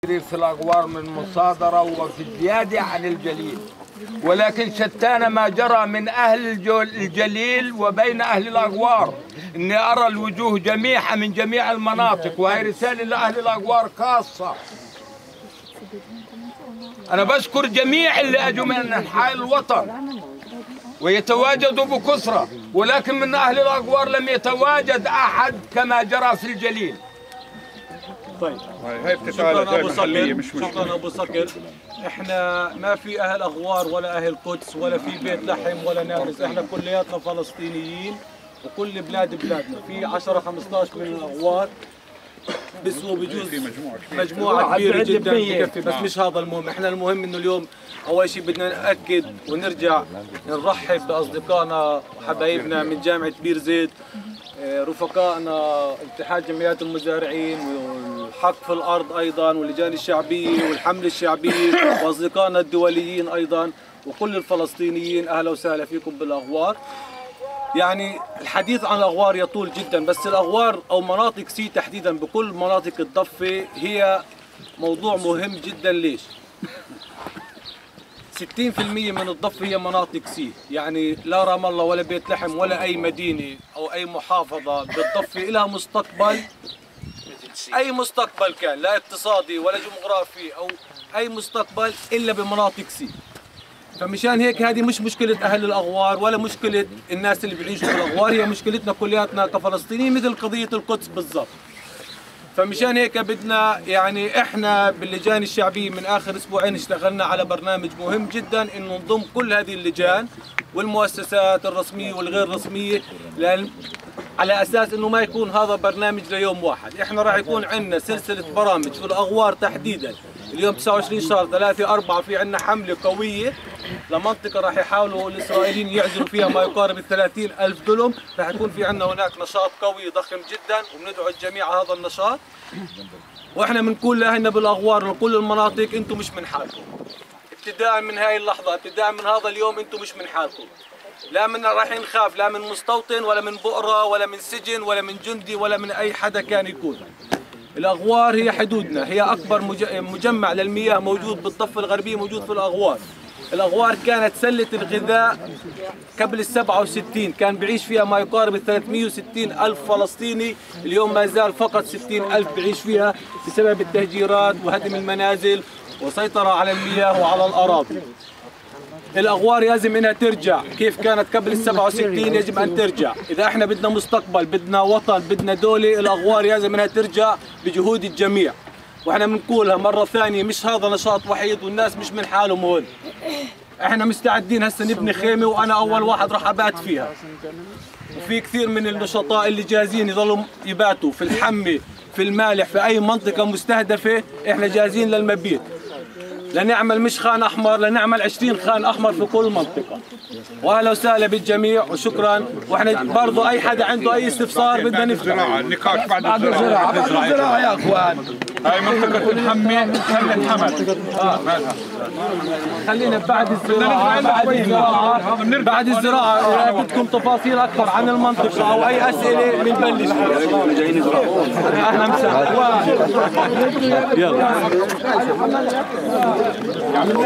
التحرير في الأغوار من مصادرة وفي الزيادة عن الجليل، ولكن شتان ما جرى من أهل الجليل وبين أهل الأغوار. إني أرى الوجوه جميعا من جميع المناطق، وهي رسالة لأهل الأغوار خاصة. أنا بشكر جميع اللي أجوا من أنحاء الوطن ويتواجدوا بكثرة، ولكن من أهل الأغوار لم يتواجد أحد كما جرى في الجليل. طيب شكرا أبو صقر، شكرا أبو صقر. إحنا ما في أهل أغوار ولا أهل قدس ولا في بيت لحم ولا نابلس، إحنا كلياتنا فلسطينيين وكل بلادنا. في 10-15 من الأغوار بس هو بجوز مجموعة كبيرة جدا بكفي، بس مش هذا المهم. احنا المهم انه اليوم اول شيء بدنا نأكد ونرجع نرحب باصدقائنا وحبايبنا من جامعة بير زيت، رفقائنا اتحاد جمعيات المزارعين والحق في الارض ايضا واللجان الشعبية والحملة الشعبية واصدقائنا الدوليين ايضا وكل الفلسطينيين. اهلا وسهلا فيكم بالاغوار. يعني الحديث عن الأغوار يطول جدا، بس الأغوار أو مناطق سي تحديدا بكل مناطق الضفة هي موضوع مهم جدا. ليش؟ 60% من الضفة هي مناطق سي، يعني لا رام الله ولا بيت لحم ولا أي مدينة أو أي محافظة بالضفة لها مستقبل، أي مستقبل كان، لا اقتصادي ولا جغرافي أو أي مستقبل إلا بمناطق سي. فمشان هيك هذه مش مشكلة أهل الأغوار ولا مشكلة الناس اللي بيعيشوا في الأغوار، هي مشكلتنا كلياتنا كفلسطينيين مثل قضية القدس بالضبط. فمشان هيك بدنا يعني احنا باللجان الشعبية من آخر أسبوعين اشتغلنا على برنامج مهم جدا إنه نضم كل هذه اللجان والمؤسسات الرسمية والغير رسمية، لأن على أساس إنه ما يكون هذا برنامج ليوم واحد. إحنا راح يكون عندنا سلسلة برامج في الأغوار تحديدا. اليوم 29 شهر 3/4 في عندنا حملة قوية لمنطقة راح يحاولوا الإسرائيليين يعزلوا فيها ما يقارب 30,000 دلم. راح يكون في عندنا هناك نشاط قوي ضخم جدا وبندعو الجميع هذا النشاط. واحنا بنقول لاهلنا بالاغوار وكل المناطق انتم مش من حالكم. ابتداء من هاي اللحظة، ابتداء من هذا اليوم انتم مش من حالكم. لا من راح نخاف لا من مستوطن ولا من بؤرة ولا من سجن ولا من جندي ولا من اي حدا كان يكون. الأغوار هي حدودنا، هي أكبر مجمع للمياه موجود بالضفة الغربية، موجود في الأغوار. الأغوار كانت سلة الغذاء قبل ال67، كان بيعيش فيها ما يقارب 360 ألف فلسطيني. اليوم ما زال فقط 60 ألف بيعيش فيها بسبب التهجيرات وهدم المنازل وسيطرة على المياه وعلى الأراضي. الأغوار لازم انها ترجع كيف كانت قبل ال67، يجب ان ترجع. اذا احنا بدنا مستقبل، بدنا وطن، بدنا دولة، الأغوار لازم انها ترجع بجهود الجميع. واحنا بنقولها مرة ثانية، مش هذا نشاط وحيد والناس مش من حالهم هون. احنا مستعدين هسه نبني خيمة وانا اول واحد راح ابات فيها. وفي كثير من النشطاء اللي جاهزين يظلوا يباتوا في الحمة، في المالح، في اي منطقة مستهدفة، احنا جاهزين للمبيت. لنعمل مش خان احمر، لنعمل 20 خان احمر في كل منطقه. واهلا وسهلا بالجميع وشكرا. واحنا برضه اي حدا عنده اي استفسار بدنا نفتح النقاش بعد الزراعه. بعد الزراعه يا اخوان، هاي منطقه الحمه خلت حمل. خلينا بعد الزراعه. بعد الزراعه بدكم تفاصيل اكثر عن المنطقه او اي اسئله بنبلش. اهلا وسهلا. يلا